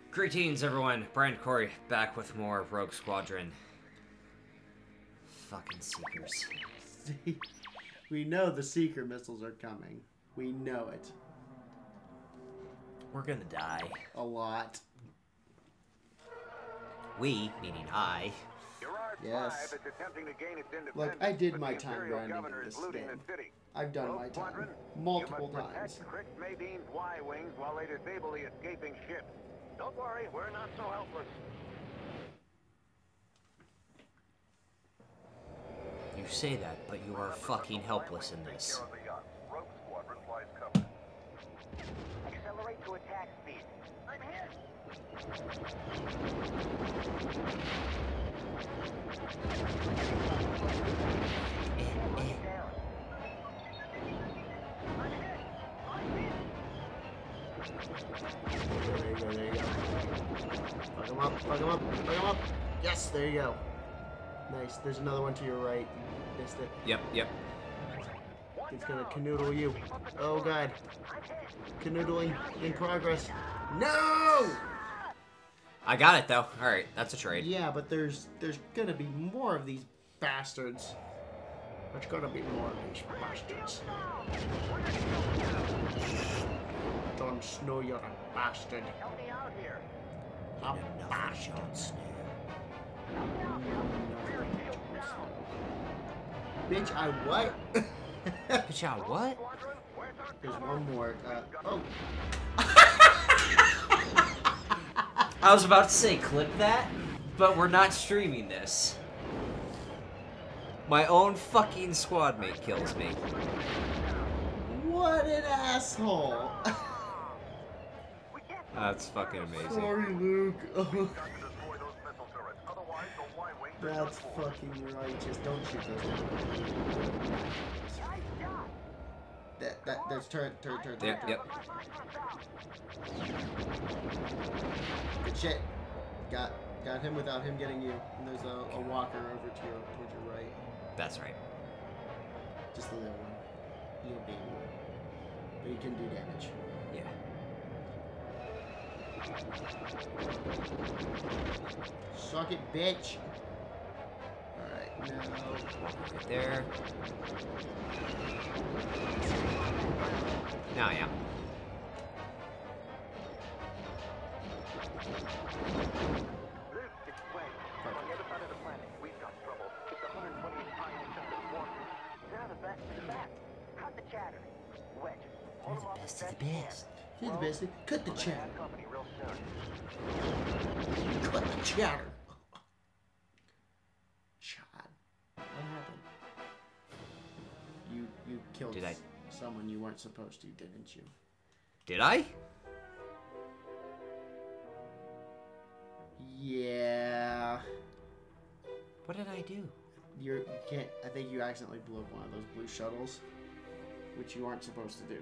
Greetings, everyone. Brian Corey back with more Rogue Squadron. Fucking Seekers. See, we know the Seeker missiles are coming. We know it. We're gonna die. A lot. We, meaning I. Yes. Look, I did my time grinding in this game. I've done my time. Multiple times. Madine's Y-wings while they disable the escaping ships. Don't worry, we're not so helpless. You say that, but you are fucking helpless in this. Accelerate to attack speed. I'm hit. There you go. Fuck him up, fuck him up, fuck him up. Yes, there you go. Nice. There's another one to your right. You missed it. Yep. It's gonna canoodle you. Oh god. Canoodling in progress. No! I got it, though. Alright, that's a trade. Yeah, but there's gonna be more of these bastards. There's gonna be more of these bastards. Jon Snow, you're a bastard. Help me out here. A bastard. Bitch, I what? Bitch, I what? There's one more. Oh. I was about to say clip that, but we're not streaming this. My own fucking squad mate kills me. What an asshole. That's fucking amazing. Sorry, Luke. Oh. That's fucking righteous. Don't shoot those. There's turret. Yep. Good shit. Got him without him getting you. And there's a walker over to towards your right. That's right. Just the little one. Little baby one. But he can do damage. Yeah. Suck it, bitch. Alright, now. Right there. Now, yeah. This is Flame. On the other side of the planet, we've got trouble. It's 128 times the warning. Now the back. Cut the chatter. Wedge. Hold them off as best you can. Here's the basic. Cut the chatter. Company real soon. Cut the chatter. Chad. What happened? You killed Did I? Someone you weren't supposed to, didn't you? Did I? Yeah. What did I do? You can't. I think you accidentally blew up one of those blue shuttles, which you aren't supposed to do.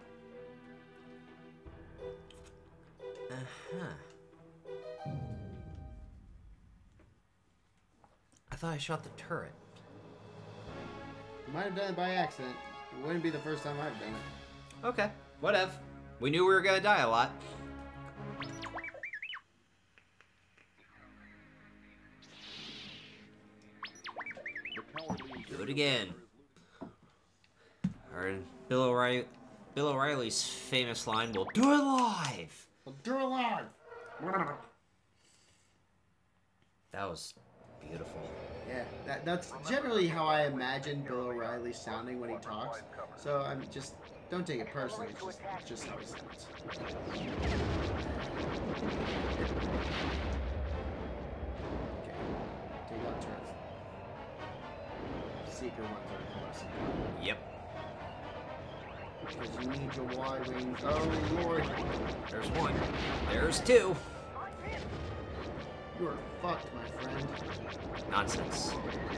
I thought I shot the turret. You might have done it by accident. It wouldn't be the first time I've done it. Okay, whatever. We knew we were gonna die a lot. Do it again. Or Bill O'Reilly's famous line, "We'll do it live." Well, do it live. That was beautiful. Yeah, that's generally how I imagine Bill O'Reilly sounding when he talks. So I'm just don't take it personally. It's just how he sounds. Okay, take out turrets. Seeker ones are close. Yep. Because you need your Y-wings. Oh lord, There's one. There's two. you are fucked, my friend. Nonsense.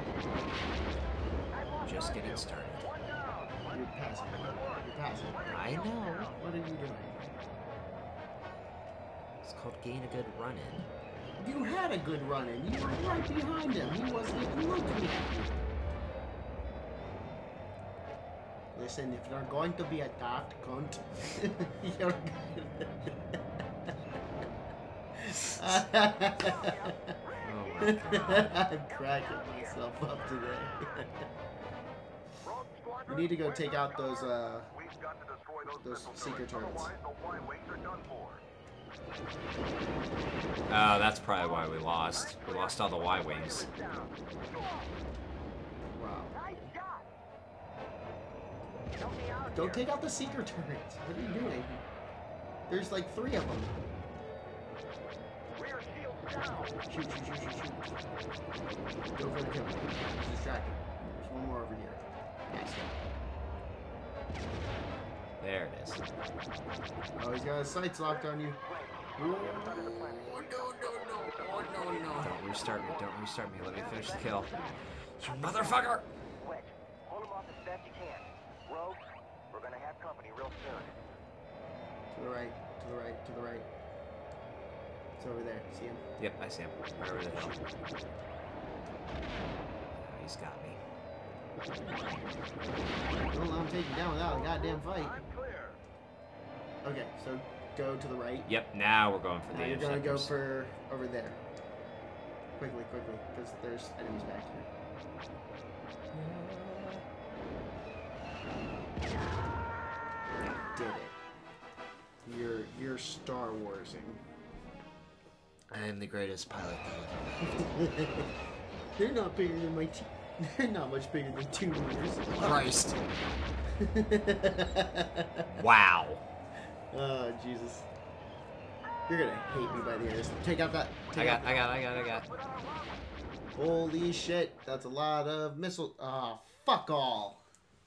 Just getting started. You're passing. You're passing. I know. What are you doing? It's called gain a good run-in. You had a good run-in. You were right behind him. He wasn't even looking at you. Listen, if you're going to be a daft cunt, you're Oh my god. I'm cracking myself up today. We need to go take out those seeker turrets. Oh, that's probably why we lost. We lost all the Y-wings. Wow. Don't take out the seeker turrets. What are you doing? There's like 3 of them. Shoot. Go for the kill. He's distracted. There's one more over here. Nice. There it is. Oh, he's got his sights locked on you. Oh, no. Don't restart me. Don't restart me. Let me finish the kill. You motherfucker! Wedge, hold him off as best you can. Rogue, we're gonna have company real soon. To the right. It's over there. See him? Yep, I see him. Right over the hill. He's got me. Don't let him take you down without a goddamn fight. Okay, so go to the right. Yep, now we're going for Now the you're gonna go interceptors. for over there. Quickly, because there's enemies back here. Did it. You're Star Warsing. I am the greatest pilot They're not bigger than my they're not much bigger than 2 meters. Christ. Wow. Oh, Jesus. You're gonna hate me by the end. Take out that. I got. Holy shit. That's a lot of missiles. Oh, fuck all.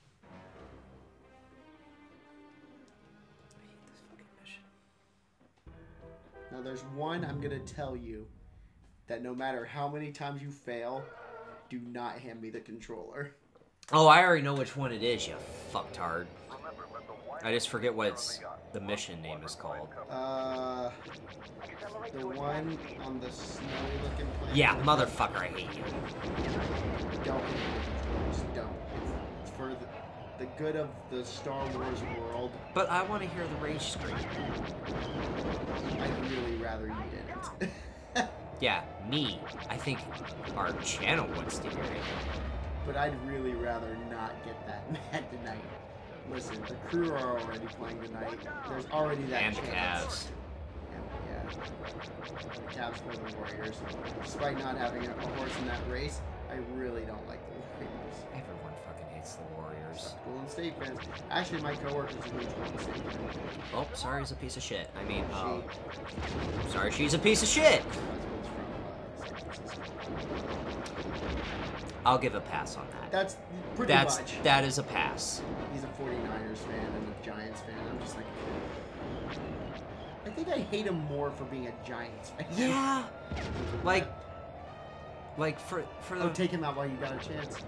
I hate this fucking mission. Now, there's one I'm gonna tell you that no matter how many times you fail, do not hand me the controller. Oh, I already know which one it is, you fucktard. I just forget what the mission name is called. The one on the snowy looking planet. Yeah, motherfucker, I hate you. Don't hand me the controller. Just don't. It's for the good of the Star Wars world. But I want to hear the rage scream. I'd really rather you didn't. Yeah, me. I think our channel wants to hear it. But I'd really rather not get that mad tonight. Listen, the crew are already playing tonight. There's already that And the chance. Cavs. And, yeah. The Cavs play the Warriors. Despite not having a horse in that race, I really don't like the Warriors. Everyone fucking hates the Warriors. Golden State fans. Actually, my coworker's a huge Golden State fan. Oh, sorry, he's a piece of shit. I mean, She- sorry, she's a piece of shit. Husband's from San Francisco. I'll give a pass on that. That's pretty much. That is a pass. He's a 49ers fan and a Giants fan. I'm just like, I think I hate him more for being a Giants fan. Yeah. Like for Oh, the take him out while you got a chance.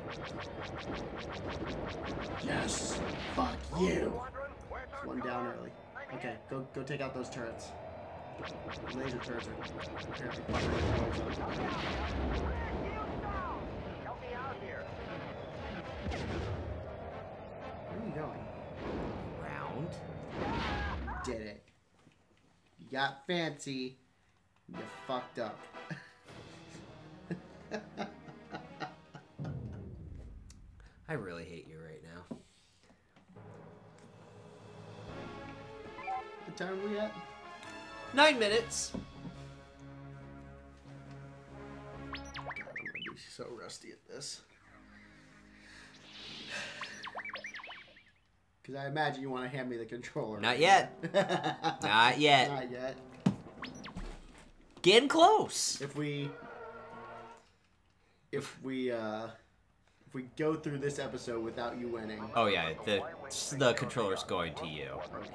Yes. Fuck you. One down early. Okay, go take out those turrets. The laser turrets are apparently fucking Help me out here. Where are you going? round. Did it. You got fancy. You fucked up. I really hate you right now. What time are we at? 9 minutes. God, I'm gonna be so rusty at this. Because I imagine you want to hand me the controller. Not yet. Not yet. Not yet. Getting close. If we go through this episode without you winning. Oh yeah, the controller's going to you.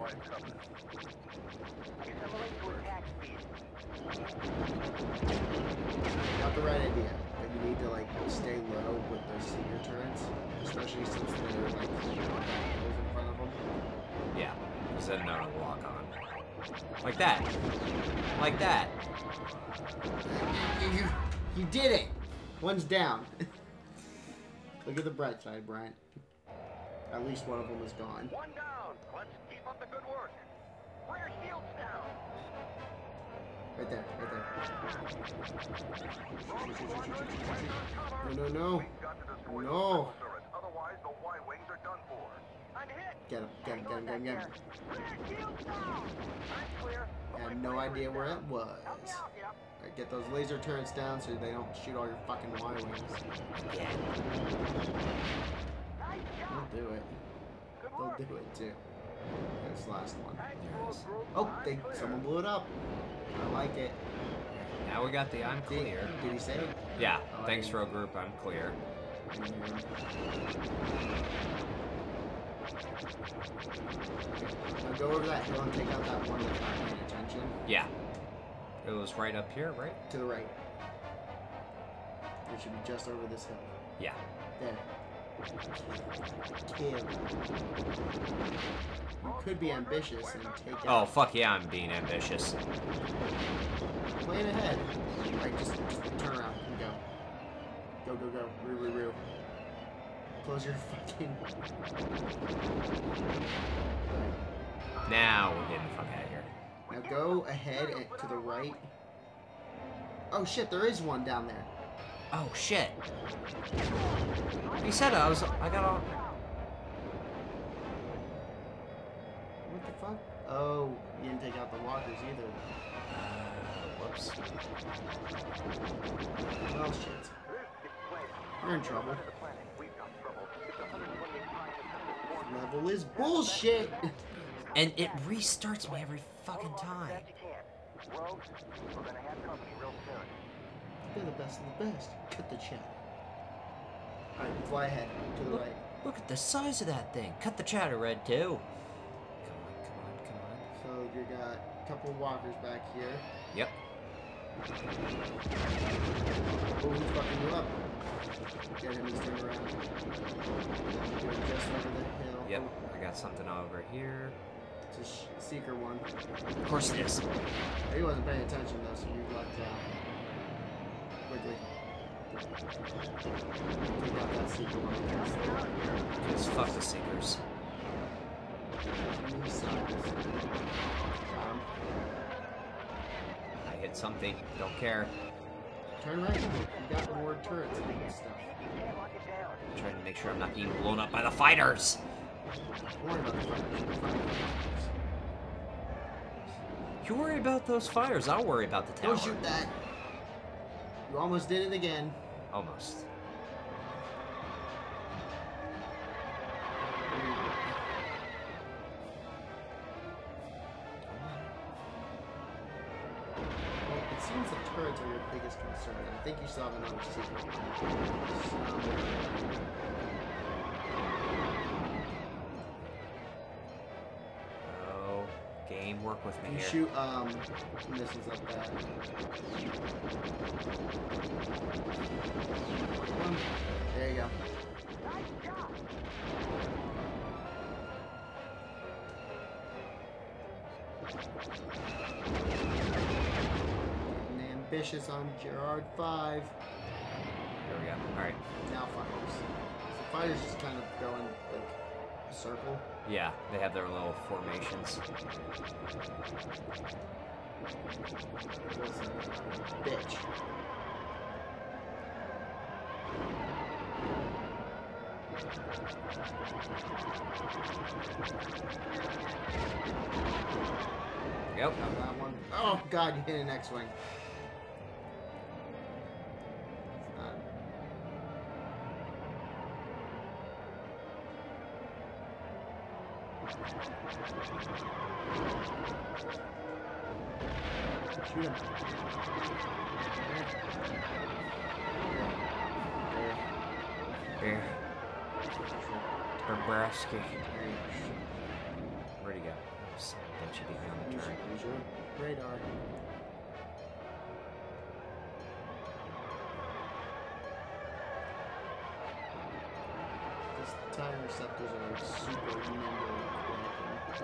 Got the right idea, but you need to like stay low with those senior turrets, especially since they're like in front of them. Yeah, set a note on the lock on. Like that. Like that. You did it. One's down. Look at the bright side, Bryant. At least one of them is gone. One down. Let's keep up the good work. Rear shield's down. Right there, right there. No, no, no. No. Otherwise, the Y-wings are done for. I'm hit. Get him, get him, get him, get him, get him. I'm clear. I had no idea where it was. Yep. Alright, get those laser turrets down so they don't shoot all your fucking Y-wings. They'll do it. They'll do it too. There's the last one. Oh, someone blew it up. I like it. Now we got the I'm clear. Did he say it? Yeah, thanks row group, I'm clear. Now go over that hill and take out that one that's not paying attention. Yeah. It was right up here, right? To the right. It should be just over this hill. Yeah. There. Kill. You could be ambitious and take Oh, out. fuck yeah, I'm being ambitious. Plan ahead. Alright, just turn around and go. Go, go, go. Roo. Close your fucking... Now we're getting the fuck out of here. Now go ahead and to the right. Oh shit, there is one down there. Oh shit. He said I got all... What the fuck? Oh, you didn't take out the walkers either. Whoops. Oh shit. You're in trouble. Level is bullshit! And it restarts me every fucking time. They're the best of the best. Cut the chat. Alright, fly ahead. To the right. Look at the size of that thing. Cut the chatter, Red, too. Come on. So you got a couple of walkers back here. Yep. Oh, who's fucking you up? Get him and turn around. Go just over the hill. Yep. I got something over here. It's a seeker one. Of course it is. He wasn't paying attention though, so you lucked out. Quickly. Take out that seeker one. Because fuck the seekers. I hit something. Don't care. Turn right. You got more turrets and stuff. I'm trying to make sure I'm not being blown up by the fighters. Don't worry about the fighters. You worry about those fires. I'll worry about the tower. Don't shoot that. You almost did it again. Almost. Well, it seems the turrets are your biggest concern. I think you still have another secret. Oh, game, work with me You here. shoot missiles like that. There you go. Getting ambitious on Gerard 5. There we go. Alright. Now fighters. The fighters just kind of go in like a circle. Yeah, they have their little formations. What's that? Bitch. Yep. Got that one. Oh god, you hit an X-Wing. It's not... Shoot him. Here. Nebraska. Where'd he go? Oh, son of a bitch, he beat me on the turn. Use your radar. These tire receptors are super nimble and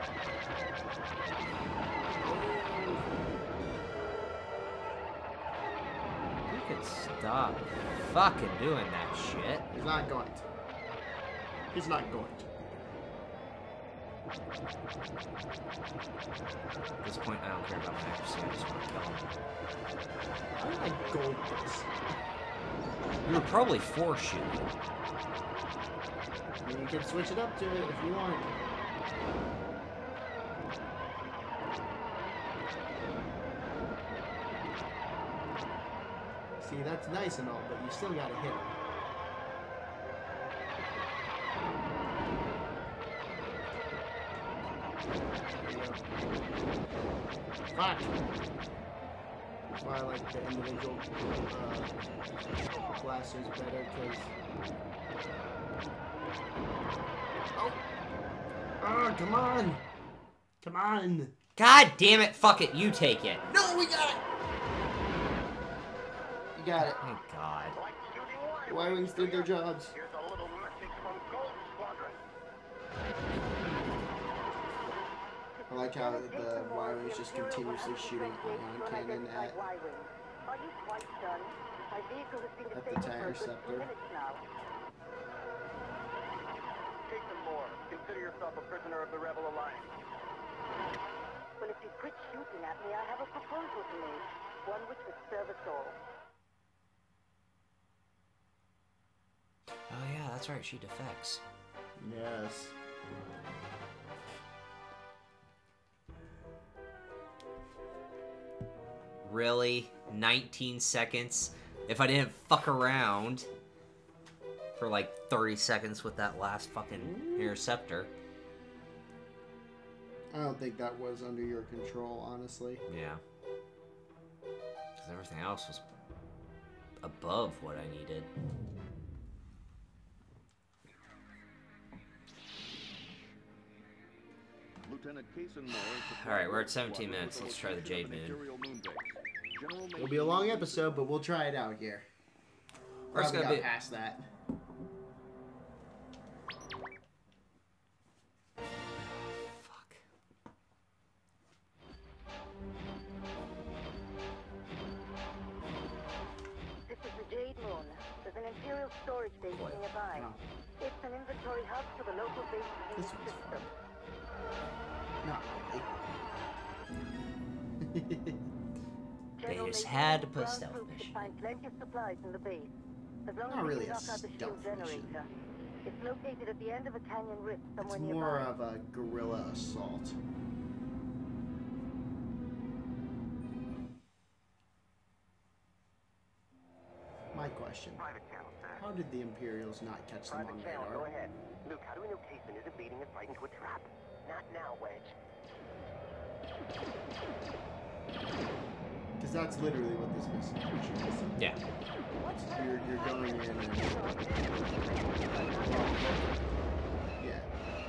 You could stop fucking doing that shit. He's not going to. He's not going to. this point, I don't care about my accuracy. I just want to kill him. I like gold dust. You were probably force shooting. I mean, you can switch it up to it if you want. See, that's nice and all, but you still gotta hit him. Fuck! That's why I like the individual blasters better, because... Oh! Oh, come on! Come on! God damn it! Fuck it! You take it! No, we got it! You got it. Thank God. The Y-Wings did their jobs. Here's a little message from Gold Squadron. I like how the Y-Wings just continuously shooting ion cannon at Are you quite done? My vehicle has been the disabled TIE for a good Interceptor. 2 minutes now. Jason Moore, consider yourself a prisoner of the Rebel Alliance. Well, if you quit shooting at me, I have a proposal to make. One which would serve us all. Oh yeah, that's right. She defects. Yes. Really? 19 seconds? If I didn't fuck around for like 30 seconds with that last fucking interceptor. I don't think that was under your control, honestly. Yeah. Because everything else was above what I needed. Alright, we're at 17 minutes. Let's try the Jade Moon. It'll be a long episode, but we'll try it out here. First Probably gotta got be... past that. Fuck. This is the Jade Moon. There's an Imperial storage station nearby. Oh. It's an inventory hub to the local base This unit one's system. Not really. They General just Major had to put ground stealth troops mission. should find plenty of supplies in the base. As long Not as we really can a knock out the shield stealth mission. generator. It's located at the end of a canyon rift somewhere It's nearby. more of a guerrilla assault. My question. Private channel, sir. How did the Imperials not catch them on Private channel, go radar? ahead. Luke, how do we know Kaysen isn't leading us right into a trap? Not now, Wedge. Because that's literally what this mission is. Yeah. You're going in and... Yeah.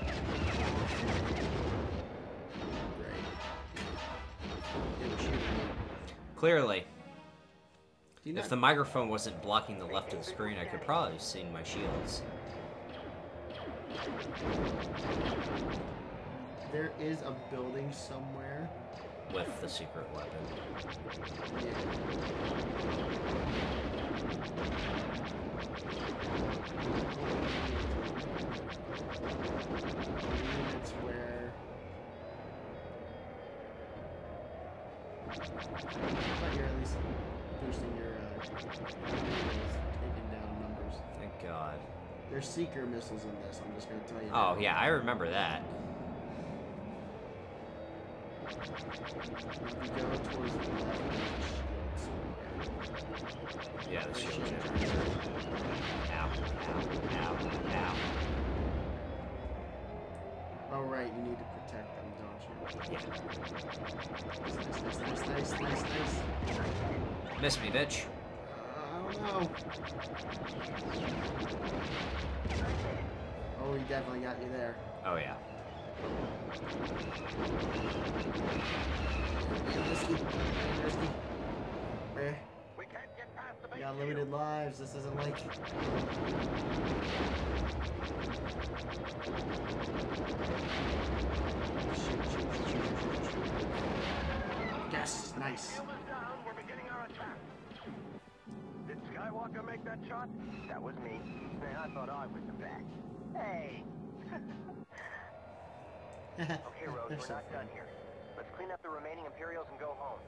Great. They were shooting me. Clearly. Do you If not- the microphone wasn't blocking the left of the screen, I could probably have seen my shields. There is a building somewhere. With the secret weapon. Units where... I thought you're at least boosting your taking down numbers. Thank God. There's seeker missiles in this, I'm just gonna tell you. Oh, that. yeah, I remember that. If you go towards the left, Yeah, the there's shield shield generator. generator. Ow, ow, ow, ow. Oh right, you need to protect them, don't you? Yeah. Nice. Miss me, bitch. I don't know. Oh, he definitely got you there. Oh, yeah. Risky. Eh, We can't get past the you base got limited lives. This isn't like. Yes, nice. Shield is down. We're beginning our attack. Did Skywalker make that shot? That was me. Man, I thought I was the best. Hey. Okay, Rose, we're not done here. Let's clean up the remaining Imperials and go home.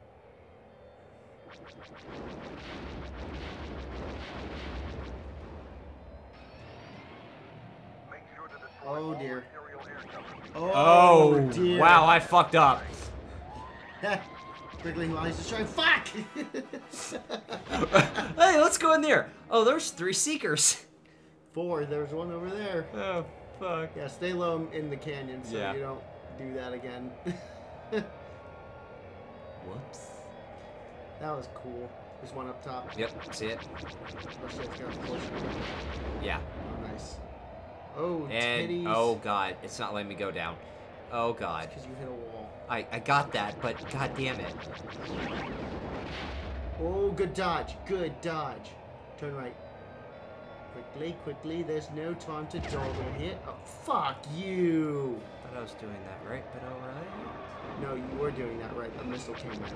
Make sure to destroy Oh all dear. Imperial aircraft. Oh dear. Wow, I fucked up. Quickly while he's destroying. Fuck! Hey, let's go in there. Oh, there's 3 Seekers. 4. There's one over there. Oh, fuck. Yeah, stay low in the canyon so Yeah. you don't do that again. Whoops. That was cool. There's one up top. Yep, see it? Oh shit, it's got a push. Yeah. Oh, nice. Oh, And, titties. oh god, it's not letting me go down. Oh god. Because you hit a wall. I got that, but god damn it. Oh, good dodge. Good dodge. Turn right. Quickly, quickly. There's no time to dawdle here. Oh, fuck you. Thought I was doing that right, but alright. No, you were doing that right. A missile came in.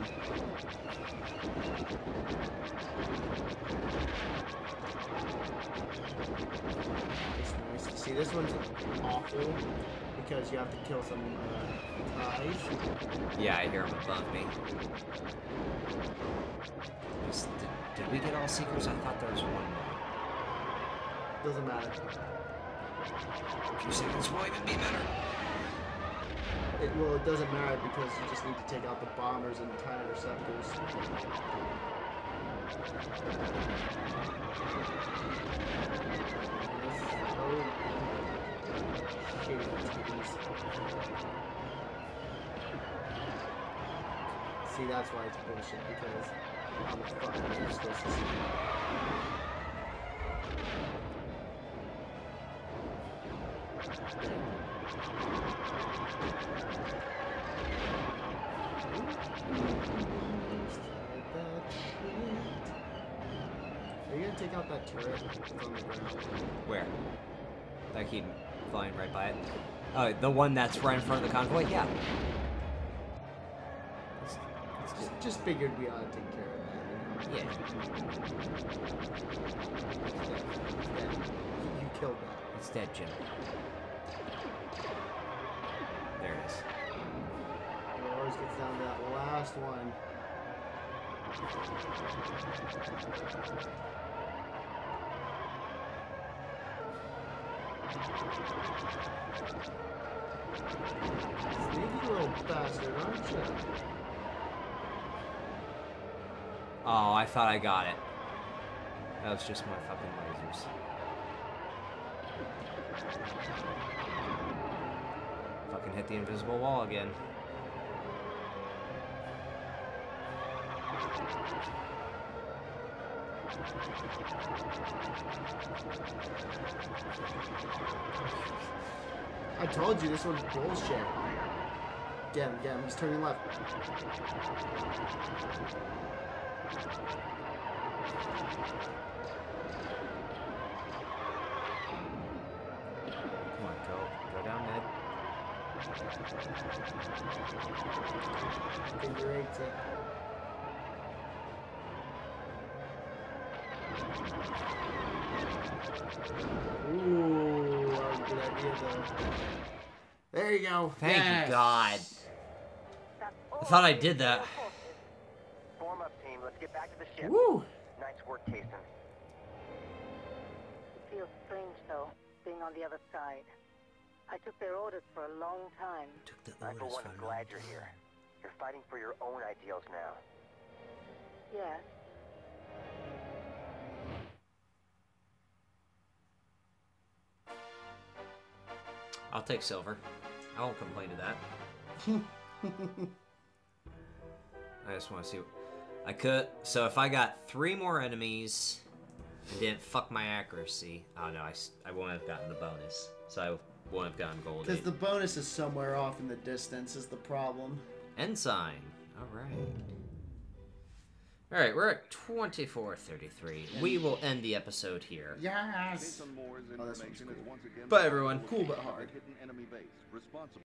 Nice, nice. See, this one's awful because you have to kill some ties. Yeah, I hear him above me. Did we get all Seekers? I thought there was one more. Doesn't matter. A few seconds will even be better. Well, it doesn't matter because you just need to take out the bombers and tie interceptors. Oh, shit, titties. See, that's why it's bullshit, because I'm fucking useless. Are you gonna take out that turret that's on the ground? Where? I keep flying right by it. Oh, the one that's right in front of the convoy? Yeah. Just figured we ought to take care of that. Yeah. You killed that. It's dead, Jim. There it is. It always gets down to that last one. Sneaky little bastard, aren't you? Oh, I thought I got it. That was just my fucking lasers. Fucking hit the invisible wall again. I told you this one's bullshit. Get him, he's turning left. Come on, go down, Ned. Figure eight it. Ooh, that was a good idea though. There you go. Thank Yes. you, God. I thought I did that. Form up, team. Let's get back to the ship. Woo! Nice work, Kason. It feels strange, though, being on the other side. I took their orders for a long time. Took the I, for orders one, from am glad you're here. You're fighting for your own ideals now. Yes. I'll take silver. I won't complain to that. I just want to see. I could. So if I got 3 more enemies and didn't fuck my accuracy, oh no, I won't have gotten the bonus. So I won't have gotten gold. Because the bonus is somewhere off in the distance is the problem. Ensign. All right. All right, we're at 24:33. We will end the episode here. Yes! Jason Moore's Oh, this one's information cool. is once again Bye, everyone. Cool but hard. hidden enemy base responsible